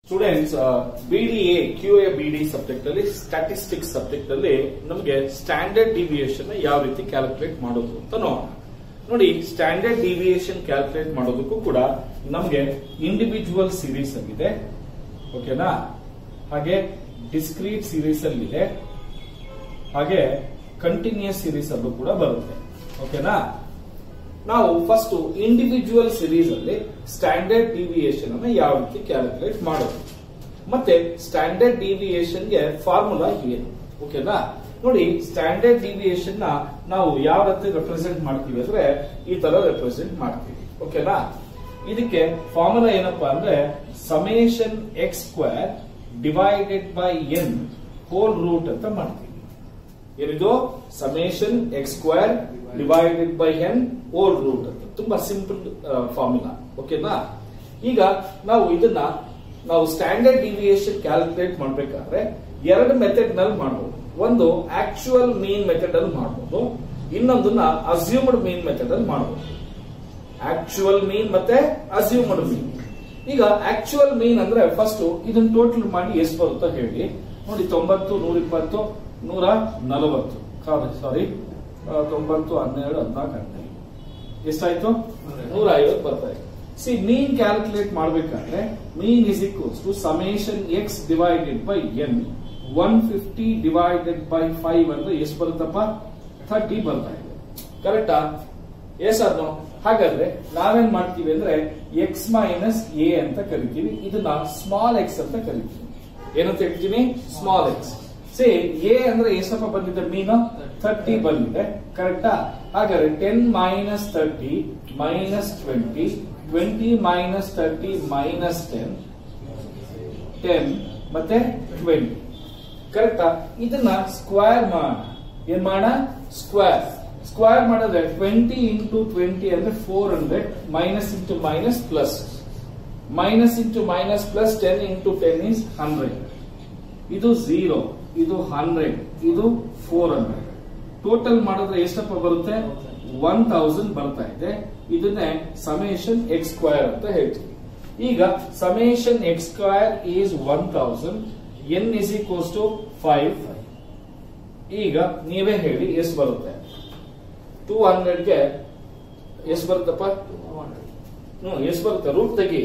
Students BDA ಕ್ಯೂಎ ಬಿಡಿ subject ಅಲ್ಲಿ statistics subject ಅಲ್ಲಿ ನಮಗೆ ಸ್ಟ್ಯಾಂಡರ್ಡ್ ಡಿವಿಯೇಷನ್ ಯಾವ ರೀತಿ ಕ್ಯಾಲ್ಕುಲೇಟ್ ಮಾಡೋದು ಅಂತ ನೋಡೋಣ. ನೋಡಿ, ಸ್ಟ್ಯಾಂಡರ್ಡ್ ಡಿವಿಯೇಷನ್ ಕ್ಯಾಲ್ಕುಲೇಟ್ ಮಾಡೋದಕ್ಕೂ ಕೂಡ ನಮಗೆ ಇಂಡಿವಿಜುವಲ್ ಸೀರೀಸ್ ಅಲ್ಲಿದೆ, ಓಕೆನಾ, ಹಾಗೆ ಡಿಸ್ಕ್ರೀಟ್ ಸೀರೀಸ್ ಅಲ್ಲಿ ಇದೆ, ಹಾಗೆ ಕಂಟಿನ್ಯೂಸ್ ಸೀರೀಸ್ ಅಲ್ಲೂ ಕೂಡ ಬರುತ್ತೆ, ಓಕೆನಾ. ನಾವು ಫಸ್ಟ್ ಇಂಡಿವಿಜುವಲ್ ಸೀರೀಸ್ ಅಲ್ಲಿ ಸ್ಟ್ಯಾಂಡರ್ಡ್ ಡಿವಿಯೇಷನ್ ಅನ್ನು ಯಾವ ರೀತಿ ಕ್ಯಾಲ್ಕುಲೇಟ್ ಮಾಡೋದು, ಮತ್ತೆ ಸ್ಟ್ಯಾಂಡರ್ಡ್ ಡಿವಿಯೇಷನ್ ಗೆ ಫಾರ್ಮುಲಾ ಏನು, ಓಕೆನಾ. ನೋಡಿ, ಸ್ಟ್ಯಾಂಡರ್ಡ್ ಡಿವಿಯೇಷನ್ ನ ನಾವು ಯಾವ ರೀತಿ ರೆಪ್ರೆಸೆಂಟ್ ಮಾಡ್ತೀವಿ ಅಂದ್ರೆ ಈ ತರ ರೆಪ್ರೆಸೆಂಟ್ ಮಾಡ್ತೀವಿ, ಓಕೆನಾ. ಇದಕ್ಕೆ ಫಾರ್ಮುಲಾ ಏನಪ್ಪಾ ಅಂದ್ರೆ summation x square divided by n whole root ಅಂತ ಮಾಡ್ತೀವಿ. ಏನಿದು summation x square divided by n whole root ಅಂತ ತುಂಬಾ ಸಿಂಪಲ್ ಫಾರ್ಮುಲಾ, ಓಕೆನಾ. ಈಗ ನಾವು ಸ್ಟ್ಯಾಂಡರ್ಡ್ ಡಿವಿಯೇಷನ್ ಕ್ಯಾಲ್ಕುಲೇಟ್ ಮಾಡಬೇಕಾದ್ರೆ ಎರಡು ಮೆಥಡ್ ನಲ್ಲಿ ಮಾಡಬಹುದು. ಒಂದು ಆಕ್ಚುಯಲ್ ಮೀನ್ ಮೆಥಡ್ ಅಲ್ಲಿ ಮಾಡಬಹುದು, ಇನ್ನೊಂದನ್ನ ಅಸ್ಯೂಮ್ಡ್ ಮೀನ್ ಮೆಥಡ್ ಅಲ್ಲಿ ಮಾಡಬಹುದು. ಆಕ್ಚುಯಲ್ ಮೀನ್ ಮತ್ತೆ ಅಸ್ಯೂಮ್ಡ್ ಮೀನ್. ಈಗ ಆಕ್ಚುಯಲ್ ಮೀನ್ ಅಂದ್ರೆ ಫಸ್ಟ್ ಇದನ್ನ ಟೋಟಲ್ ಮಾಡಿ ಎಷ್ಟು ಬರುತ್ತೋ ಹೇಳಿ. ನೋಡಿ, 90, 120, 140, ಸಾರಿ 90, 12, 14, 15 ಎಷ್ಟಾಯ್ತು? 150 ಬರ್ತಾ ಇದೆ. ಸಿ, ಮೀನ್ ಕ್ಯಾಲ್ಕುಲೇಟ್ ಮಾಡಬೇಕಾದ್ರೆ mean is equals to summation x divided by n 150 divided by 5 ಅಂದ್ರೆ ಎಷ್ಟು ಬರುತ್ತಪ್ಪ? 30 ಬರ್ತಾ ಇದೆ. ಕರೆಕ್ಟಾ? Yes or no? ಹಾಗಾದ್ರೆ ನಾವೇನ್ ಮಾಡ್ತೀವಿ ಅಂದ್ರೆ ಎಕ್ಸ್ ಮೈನಸ್ ಎ ಅಂತ ಕರಿತೀವಿ, ಇದನ್ನ ಸ್ಮಾಲ್ ಎಕ್ಸ್ ಅಂತ ಕರಿತೀವಿ. ಏನಂತ ಹೇಳ್ತೀನಿ? Small X. ಸೇ ಎ ಅಂದ್ರೆ ಎಷ್ಟಪ್ಪ ಬಂದಿದೆ? ಮೀನು 30 ಬಂದಿದೆ, ಕರೆಕ್ಟಾ? ಹಾಗಾದ್ರೆ 10 ಮೈನಸ್ 30 ಮೈನಸ್ 20, 20 ಮೈನಸ್ 30 ಮೈನಸ್ 10, 10 ಮತ್ತೆ 20, ಕರೆಕ್ಟಾ? ಇದನ್ನ ಸ್ಕ್ವೇರ್ ಮಾಡೋಣ. ಏನ್ ಮಾಡೋಣ? ಸ್ಕ್ವೇರ್ ಮಾಡಿದ್ರೆ 20 ಇಂಟು 20 ಅಂದ್ರೆ 400, minus into minus plus, minus into minus plus 10 into 10 is 100. ಇದು 0, ಇದು 100, ಇದು 400. ಟೋಟಲ್ ಮಾಡಿದ್ರೆ ಎಷ್ಟಪ್ಪ ಬರುತ್ತೆ? 1000 ಬರ್ತಾ ಇದೆ. ಇದನ್ನೇ ಸಮೇಷನ್ ಎಕ್ಸ್ ಸ್ಕ್ವೇರ್ ಅಂತ ಹೇಳ್ತೀವಿ. ಈಗ summation x square is 1000, n is equals to 5. ಈಗ ನೀವೇ ಹೇಳಿ ಎಷ್ಟು ಬರುತ್ತೆ? 200 ಗೆ ಎಷ್ಟು ಬರುತ್ತಪ್ಪ? ಎಷ್ಟು ಬರುತ್ತೆ? ರೂಟ್ ತೆಗಿ.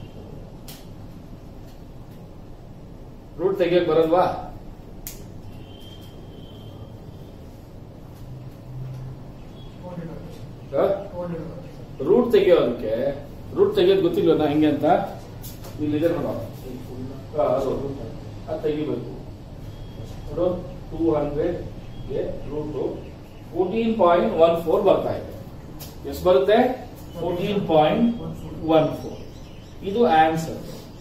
ರೂಟ್ ತೆಗಿಯಕ್ ಬರಲ್ವಾ? ರೂಟ್ ತೆಗಿಯೋದಕ್ಕೆ ರೂಟ್ ತೆಗಿಯೋದು ಗೊತ್ತಿಲ್ವ ಹೆಂಗೆ ಅಂತ? ಇಲ್ಲಿದೆ ನೋಡೋ, ಅದು ತೆಗಿಬೇಕು ನೋಡು. 200 ಗೆ ರೂಟ್ 14.14 ಬರ್ತಾ ಇದೆ. ಎಷ್ಟು ಬರುತ್ತೆ? 14.14. ಇದು ಆನ್ಸರ್,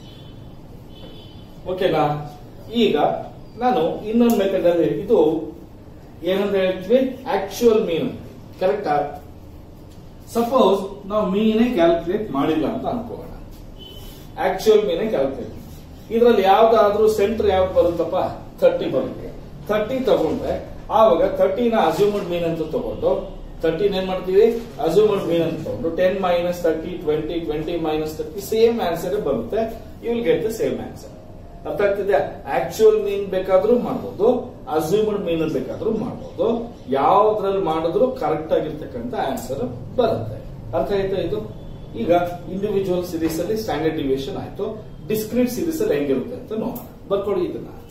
ಓಕೆನಾ. ಈಗ ನಾನು ಇನ್ನೊಂದು ಮೆಥಡ್ ಅಲ್ಲಿ ಇದು ಏನಂತ ಹೇಳ್ತೀವಿ? ಆಕ್ಚುಯಲ್ ಮೀನ್, ಕರೆಕ್ಟಾ? ಸಪೋಸ್ ನಾವು ಮೀನೇ ಕ್ಯಾಲ್ಕುಲೇಟ್ ಮಾಡಿಲ್ಲ ಅಂತ ಅನ್ಕೋಣ. ಆಕ್ಚುಯಲ್ ಮೀನೇ ಕ್ಯಾಲ್ಕುಲೇಟ್, ಇದರಲ್ಲಿ ಯಾವ್ದಾದ್ರೂ ಸೆಂಟರ್ ಯಾವ್ದು ಬರುತ್ತಪ್ಪ? 30 ಬರುತ್ತೆ. 30 ತಗೊಂಡ್ರೆ ಆವಾಗ 30 ನ ಅಸ್ಯೂಮ್ಡ್ ಮೀನ್ ಅಂತ ತಗೊಂಡು 30 ಏನ್ ಮಾಡ್ತೀವಿ? ಅಸ್ಯೂಮ್ಡ್ ಮೀನ್ ಅಂತ ತಗೊಂಡು 10 ಮೈನಸ್ 30, 20, 20 ಮೈನಸ್ 30, ಸೇಮ್ ಆನ್ಸರ್ ಬರುತ್ತೆ. You will get the same answer. ಅರ್ಥ ಆಗ್ತಿದೆ? ಆಕ್ಚುಯಲ್ ಮೀನ್ ಬೇಕಾದ್ರೂ ಮಾಡಬಹುದು, ಅಸ್ಯೂಮ್ಡ್ ಮೀನ್ ಬೇಕಾದ್ರೂ ಮಾಡಬಹುದು. ಯಾವ್ದ್ರಲ್ಲಿ ಮಾಡಿದ್ರು ಕರೆಕ್ಟ್ ಆಗಿರ್ತಕ್ಕಂಥ ಆನ್ಸರ್ ಬರುತ್ತೆ. ಅರ್ಥ ಆಯ್ತಾ ಇದು? ಈಗ ಇಂಡಿವಿಜುವಲ್ ಸೀರೀಸ್ ಅಲ್ಲಿ ಸ್ಟ್ಯಾಂಡರ್ಡ್ ಡಿವಿಯೇಷನ್ ಆಯ್ತು. ಡಿಸ್ಕ್ರೀಟ್ ಸೀರೀಸ್ ಅಲ್ಲಿ ಹೆಂಗಿರುತ್ತೆ ಅಂತ ನೋಡೋಣ. ಬರ್ಕೊಡಿ ಇದನ್ನ.